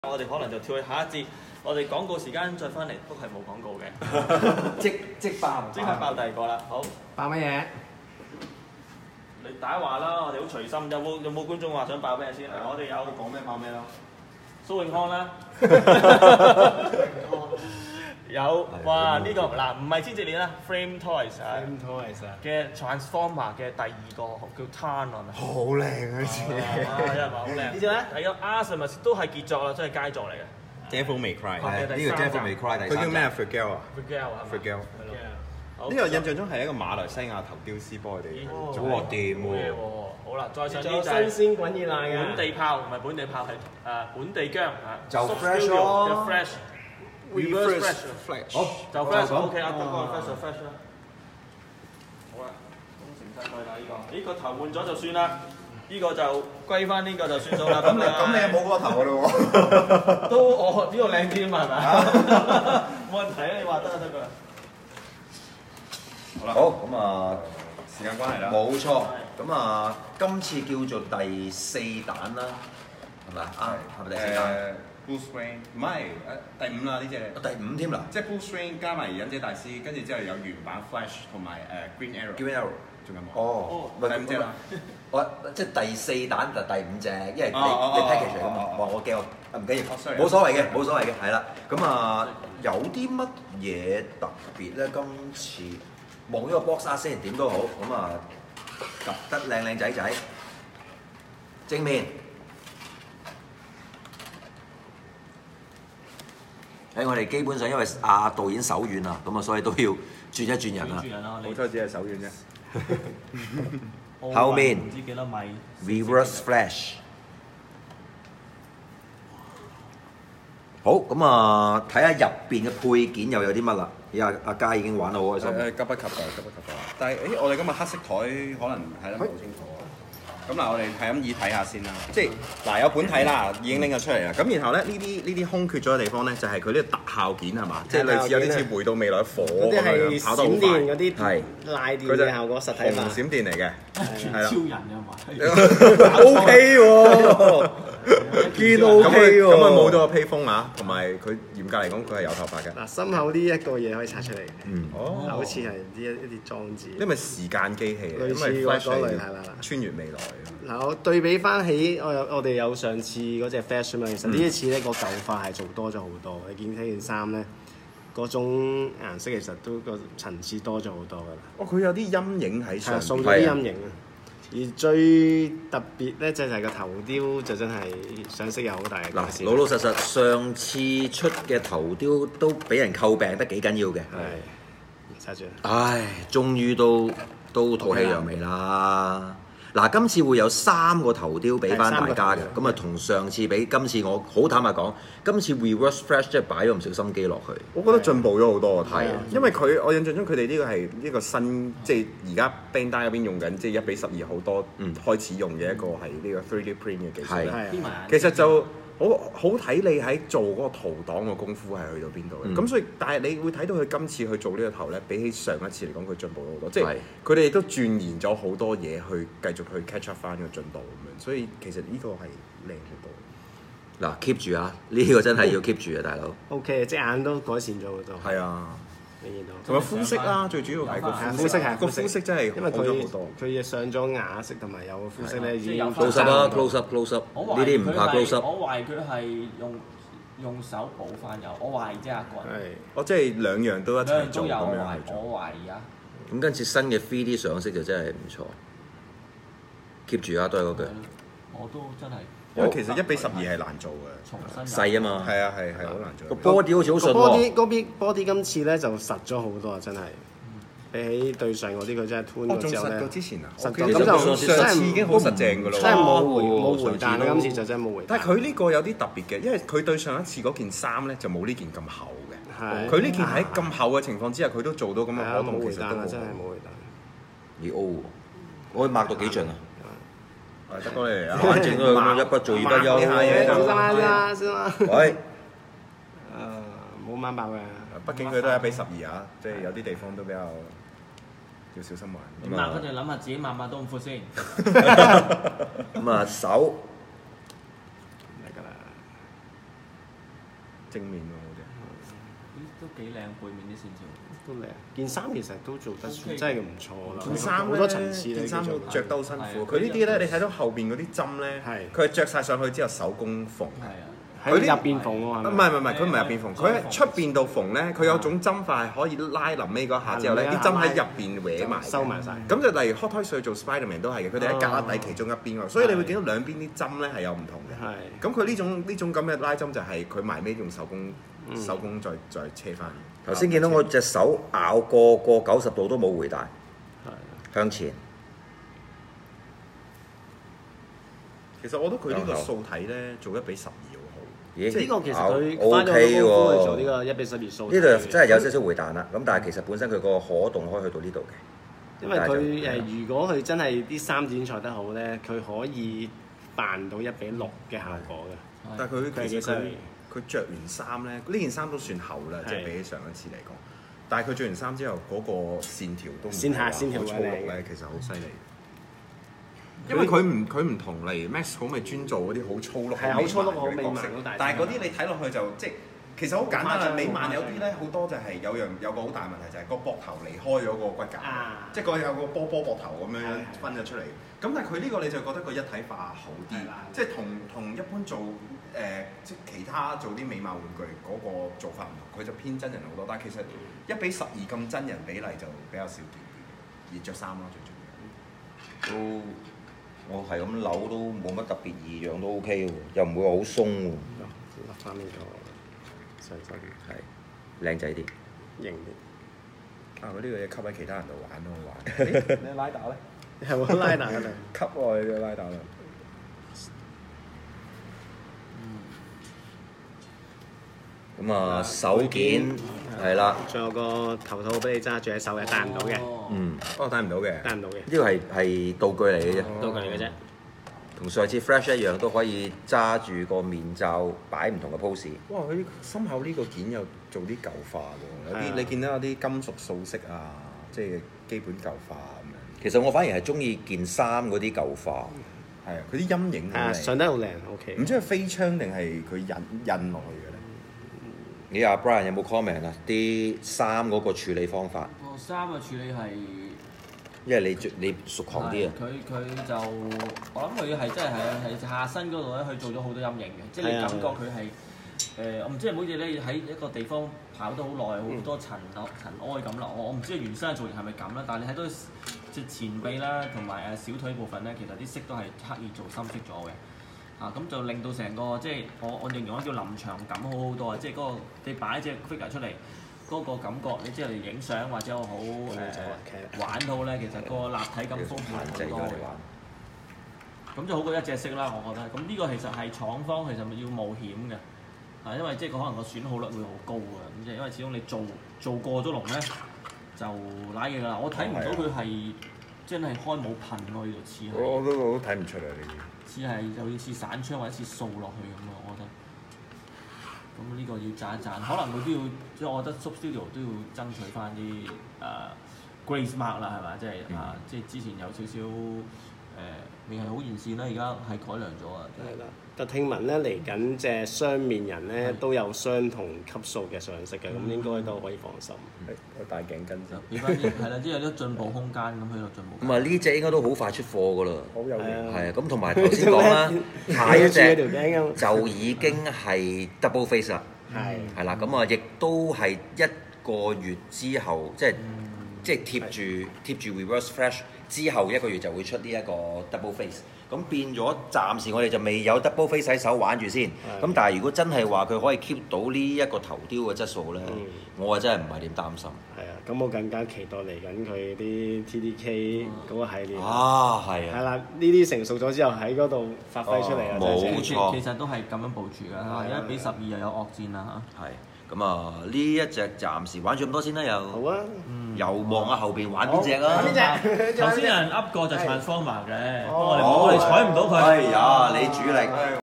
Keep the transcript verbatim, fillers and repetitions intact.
我哋可能就跳去下一節，我哋廣告時間再翻嚟，都係冇廣告嘅， 即即爆， 即刻爆第二個啦。好， 爆乜嘢？ 你大家話啦，我哋好隨心。有冇有冇觀眾話想爆咩先？嗱，我哋有講咩爆咩咯？ 蘇永康啦，有哇呢個嗱唔係千字鏈啦 ，Frame Toys 啊 Frame Toys 啊嘅 Transformer 嘅第二個叫 Tan 啊， 好靚啊！呢次， 啊有人話好靚。呢隻咧，第一個 Artemis 都係傑作啦，真係佳作嚟嘅。 Devil May Cry 係呢個 Devil May Cry 第三集。佢叫咩 Fragile 啊 Fragile 啊 Fragile 係咯。 呢個印象中係一個馬來西亞頭雕師幫佢哋組樂店喎。 好啦，再上啲仲有就係新鮮滾熱辣嘅本地炮，唔係本地炮係誒本地薑啊， 就 Soft fresh Studio 咯嘅 fresh。Reverse fresh， Flash 好就 fresh 就咁 OK 啦，得個哦 fresh 就 fresh 啦。好啦，工程細貴啦呢個，呢個頭換咗就算啦，呢個就歸翻呢個就算數啦。 咁你咁你冇嗰個頭㗎咯喎？ 都我呢個靚啲啊嘛係咪？冇問題啊，你話得就得㗎啦。 好啦， 好咁啊， 時間關係啦。 冇錯。咁啊，今次叫做第四彈啦，係咪啊？係咪第四彈？ Bruce Wayne 唔係誒第五啦呢只。 第五添啦， 即係 Bruce Wayne 加埋忍者大師，跟住之後有原版 Flash 同埋誒 Green Arrow。 Green Arrow 仲有冇？ 哦， 第五隻啦。 我即係第四彈就第五隻，因為你哦你 package 嚟㗎嘛。哇！我驚我唔緊要哦，sorry， 冇所謂嘅，冇所謂嘅，係啦。咁啊，有啲乜嘢特別咧？今次望咗個 box art 先，點都好。咁啊，及得靚靚仔仔，正面。喺我哋基本上因為阿導演手軟啊，咁啊所以都要轉一轉人啦。 轉人啦， 好彩只係手軟啫。 後面唔知幾多米 Reverse Flash。好，咁啊睇下入邊嘅配件又有啲乜啦？而家阿嘉已經玩得好開心。 誒急不及待，急不及待。但係誒，我哋今日黑色台可能睇得唔係好清楚啊。咁嗱，我哋係咁以睇下先啦。即係嗱，有本睇啦，已經拎咗出嚟啦。咁然後咧，呢啲呢啲空缺咗嘅地方咧，就係佢呢個特效件係嘛？即係類似有啲似回到未來嘅火嗰啲係咁樣，跑得好閃快。 電嗰啲係賴電佢就嘅效果實體化紅。閃電嚟嘅，係啦超。人啊嘛。 O K 喎， 見咁 OK 佢喎咁佢冇咗個披風啊，同埋佢嚴格嚟講佢係有頭髮嘅。 嗱，心口呢一個嘢可以拆出嚟嘅， 嗯， 哦好似係啲一啲裝置。 呢咪時間機器嚟， 類似因為嗰 Flash 係類係啦穿越未來。 嗱，我對比翻起我有我哋有上次嗰隻 Flash 啊嘛，其實呢一次咧個舊化係做多咗好多。你見睇件衫咧，嗰種顏色其實都個層次多咗好多噶啦， 哦，佢有啲陰影喺係上啊，掃咗邊。 啲陰影啊。而最特別咧就係個頭雕就真係上色有好大嘅改善。 嗱，老老實實上次出嘅頭雕都俾人詬病得幾緊要嘅。 係揸住。 唉，終於都都吐氣揚眉啦！嗱，今次會有三個頭雕俾翻大家嘅，咁啊同上次比，今次我好坦白講，今次 Reverse Flash 即係擺咗唔少心機落去。 我覺得進步咗好多啊！睇係啊， 因為佢我印象中佢哋呢個係一個新，即係而家 Bandai 嗰邊用緊，即係一比十二好多嗯開始用嘅一個係呢個 three D print 嘅技術係啦。 係編埋其實就好好睇你喺做嗰個圖檔嘅功夫係去到邊度嘅。咁、 嗯所以，但係你會睇到佢今次去做呢個頭咧，比起上一次嚟講，佢進步咗好多。即係係佢哋都鑽研咗好多嘢去繼續去 catch up 翻個進度咁樣。所以其實呢個係靚好多。 嗱，keep 住啊！呢、個真係要 keep 住啊，大佬。 O K，隻眼都改善咗好多。 係啊， 你見到。 同埋膚色啦，最主要係個係膚膚色係個膚色真係因為好咗好佢多。 佢上咗啞色同埋有個膚色咧，已經有 close up 啦，close up，close up， 我呢啲唔怕 close 係 up。 我懷疑佢係用用手補翻有，我懷疑即係一個人。 係我即係兩樣都一齊做兩都有，我懷咁樣去做。 我懷疑啊。 咁今次新嘅 three D 上色就真係唔錯，keep 住啊，都係嗰句。 我都真係因為其實一比十二係難做嘅， 重新細啊嘛， 係啊係係好難個做。 body 好似好順個 body 喎。 嗰邊 body 今次咧就實咗好多啊！真係比起對上嗰啲佢真係吞哦，仲實咗之後咧過之前啊！ 實我記得過咁就上上次已經好實正㗎咯。 真係冇回哦冇回彈啦！今次就真係冇回彈。 但係佢呢個有啲特別嘅，因為佢對上一次嗰件衫咧就冇呢件咁厚嘅。 係佢呢件喺咁厚嘅情況之下，佢都做到咁嘅係啊可動， 冇回彈啊！ 其實都好真係冇回彈。 咦 O 喎，我可以抹到幾盡啊？ 係得過嚟啊！ 反正都係咁樣，一不做二不休。 呢下嘢就小心啦，小心啦！ 喂， 誒冇掹爆嘅。 畢竟佢都係一比十二啊，即係有啲地方都比較要小心玩。 你抹嗰陣諗下自己抹抹到咁闊先。 咁啊手嚟㗎啦！ 正面喎嗰隻。 都幾靚，背面啲線條。 都靚，件衫其實都做得 OK 真係唔錯啦。 件衫好多層次件衫做着得好辛苦。 係佢呢啲咧，你睇到後邊嗰啲針咧， 係佢係着晒上去之後手工縫。 係啊。 喺入邊縫喎，係唔咪？ 係唔係唔係，佢唔係入邊縫，佢喺出邊度縫咧，佢有種針法係可以拉臨尾嗰下之後咧，啲針喺入邊搲埋， 收埋晒。 咁就例如 Hot Toy 去做 Spiderman 都係嘅，佢哋喺格旯底其中一邊喎，所以你會見到兩邊啲針咧係有唔同嘅。 係。 咁佢呢種呢種咁嘅拉針就係佢埋尾用手工手工再再車翻。 頭先見到我隻手咬過過九十度都冇回彈，向前。 其實我覺得佢呢個數體咧做一比十二好好。 咦？ 呢個其實佢花 O 咗好 K 多功夫去喎， 做呢個一比十二數。 呢度真係有少少回彈啦。咁但係其實本身佢個可動可以去到呢度嘅。 因為佢誒，如果佢真係啲衫剪裁得好咧，佢可以扮到一比六嘅效果嘅。 但係佢佢係其實佢幾犀利。 佢著完衫咧，呢件衫都算厚啦，即係比起上一次嚟講。但係佢着完衫之後，嗰個線條都唔線下係話線條好粗位靚碌咧，其實好犀利。因為佢唔佢唔同例如 Max 好咪專做嗰啲好粗碌、 係好粗碌好美漫嗰啲角色好大隻但係嗰啲你睇落去就即係其實好簡單啦。 好誇張美漫好誇張有啲咧好多就係有樣有個好大問題就係個膊頭離開咗個骨架， 啊即係個有個波波膊頭咁樣係分咗出嚟。咁但係佢呢個你就覺得佢一體化好啲係啦， 即係同同一般做誒、呃、即係其他做啲美漫玩具嗰個做法唔同，佢就偏真人好多。但係其實一比十二咁真人比例就比較少見啲，而着衫咯最重要。 都我係咁扭都冇乜特別異樣，都 O K 喎，又唔會話好鬆喎。 笠翻呢個上身係靚仔啲。 型啲。 啊！佢呢個嘢吸喺其他人度玩都好玩。咦你拉打咧？ 係喎，拉大嗰度。 吸喎你個拉打啦。 咁啊手件係啦， 仲有個頭套俾你揸住喺手嘅，戴唔到嘅， 嗯， 哦，戴唔到嘅。 戴唔到嘅， 呢個係係道具嚟嘅啫， 道具嚟嘅啫。 同上次 Flash 一樣都可以揸住個面罩擺唔同嘅 pose。 哇！佢心口呢個件又做啲舊化喎，有啲係啊你見到有啲金屬素色啊，即係基本舊化咁樣。 其實我反而係中意件衫嗰啲舊化， 係啊，佢啲陰影係啊， 好靚。 上得好靚，OK。 唔知係飛槍定係佢印印落去嘅咧？ 你阿 Brian 有冇 comment 啊？啲衫嗰個處理方法， 個衫嘅處理係。 因為你最你熟狂啲啊。 佢佢就我諗佢係真係係係下身嗰度咧，佢做咗好多陰影嘅，即係你感覺佢係誒，我唔知係好似咧喺一個地方跑得好耐，好多塵塵埃咁啦。我我唔知原生嘅造型係咪咁啦，但係你睇到即係前臂啦同埋誒小腿部分咧，其實啲色都係刻意做深色咗嘅。啊，咁就令到成個即係我我形容咧叫臨場感好好多啊！即係嗰個你擺隻 figure 出嚟。嗰個感覺，你即係嚟影相或者好誒玩到咧，其實個立體感豐富好多嘅。咁就好過一隻色啦，我覺得。咁呢個其實係廠方其實咪要冒險嘅，啊，因為即係佢可能個損耗率會好高嘅，咁即係因為始終你做做過咗龍咧，就揦嘢㗎啦。我睇唔到佢係真係開冇噴咯，呢度似係。 我我都我都睇唔出嚟呢啲。 似係就好似散槍或者似掃落去咁咯，我覺得。咁呢個要賺一賺，可能佢都要，即係我覺得 Soap Studio 都要爭取翻啲誒 Grace Mark 啦，係咪？即係啊，即係之前有少少誒未係好完善啦，而家係改良咗啊。 係啦，但聽聞咧嚟緊隻雙面人咧係都有相同級數嘅上色嘅，咁應該都可以放心。 係我戴頸巾先。 俾翻啲係啦，即係有啲進步空間咁喺度進步。 咁啊呢只應該都好快出貨噶啦。 好有型。 係啊係啊，咁同埋頭先講啦，下一隻條頸咁就已經係 double face 啦。 係係啦，咁啊亦都係一個月之後，即係即係貼住貼住 reverse flash 之後一個月就會出呢一個 double face。咁變咗暫時我哋就未有 double face 喺手玩住先。咁但係如果真係話佢可以 keep 到呢一個頭雕嘅質素咧，我啊真係唔係點擔心。 係啊，咁我更加期待嚟緊佢啲 T D K 嗰個系列。 啊，係啊。 係啦，呢啲成熟咗之後喺嗰度發揮出嚟啊！ 冇真係其錯其實都係咁樣部署㗎， 係一比十二又有惡戰啦嚇。 係，咁啊呢一隻暫時玩咗咁多先啦，又好啊， 又望下後邊玩邊隻啊？ 玩邊隻？ 頭先有人噏過就 Transformer 嘅，不過我哋哦我哋睬唔到佢。 哎呀，你主力。